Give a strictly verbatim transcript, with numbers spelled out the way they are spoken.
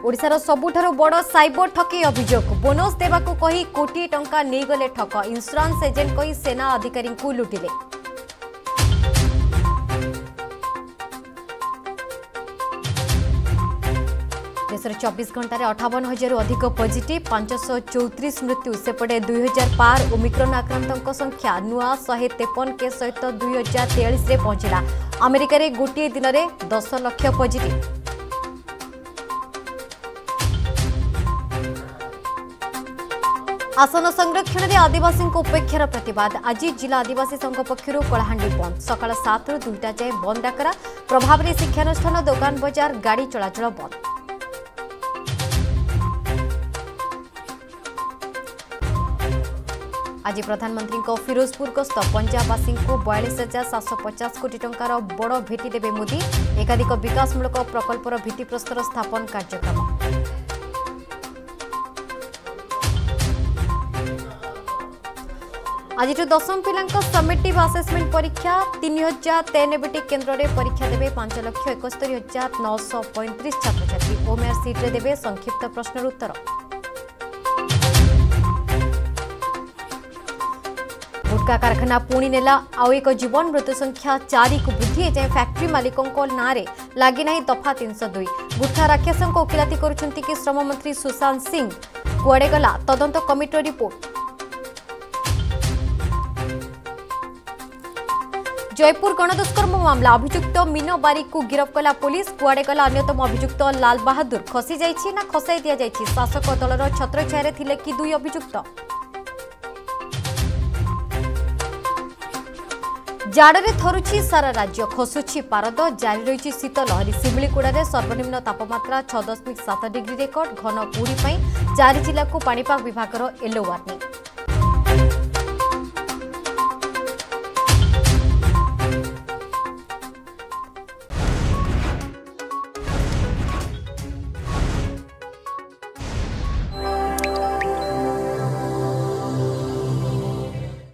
ओडिशार सबुठारु बड़ साइबर ठके अभियोग बोनस देवाकू कही कोटी टंका नेगले ठक इंश्योरेंस एजेंट कही सेना अधिकारी को लुटिले। देशर चौबीस घंटे अठावन हजार अधिक पॉजिटिव पांच सौ चौतीस मृत्यु सेपटे दुई हजार पार ओमिक्रॉन आक्रांतों संख्या नुआ शहे तेपन केस सहित दुई हजार तेयालीस पहुंचला। अमेरिका गोटे दिन में दस लाख पॉजिटिव। आसन संरक्षण में आदिवासी उपेक्षार प्रतिवाद आज जिला आदिवासी संघ पक्षर कलाहांडी बंद सकाल सात रु दुईटा जाए बंद डाकरा प्रभाव में शिक्षानुष्ठान दुकान बजार गाड़ी चलाचल बंद। आज प्रधानमंत्री फिरोजपुर गस्त पंजाबवासी को बयालीस हजार सात सौ पचास कोटी टंकार बड़ भेटी देवे मोदी एकाधिक विकासमूलक प्रकल्पर भित्तिप्रस्तर स्थापन कार्यक्रम। आज दशम पिला समेटिव आसेसमेंट परीक्षा तीन हजार तेनाबे केन्द्र में परीक्षा देवे पांच लक्ष एकस्तरी हजार नौश पैंतीस छात्र छात्री ओमेआर सीट्रे देवे संक्षिप्त प्रश्नर उत्तर। गुटखा कारखाना पुणी नेला आउ एक जीवन मृत्यु संख्या चारि को वृद्धि एजाए फैक्ट्री मालिकों नाँ लगी ना दफा तीन सौ दुई गुटखा राक्षसों ओकिलाती करुछंती कि श्रम मंत्री सुशांत सिंह कुआडे गला तदंत कमिटी रिपोर्ट। जयपुर गणदुष्कर्म मामला अभियुक्त मीनो बारिक को गिरफ्त कला पुलिस कुआडे गला अन्यतम अभियुक्त लाल बहादुर खसी जाइछि ना खसाई दिया जाइछि शासक दलर छत्रछाया थिले कि दुई अभियुक्त। जाड़े थरुछि सारा राज्य खसुछि पारद जारी रही शीतलहरी शिमिलीगुड़ा में सर्वनिम्न तापमात्रा छह दशमिक सात डिग्री रेकर्ड घन कुहुड़ी जारी जिला को पाणीपाग विभाग येलो वार्निंग।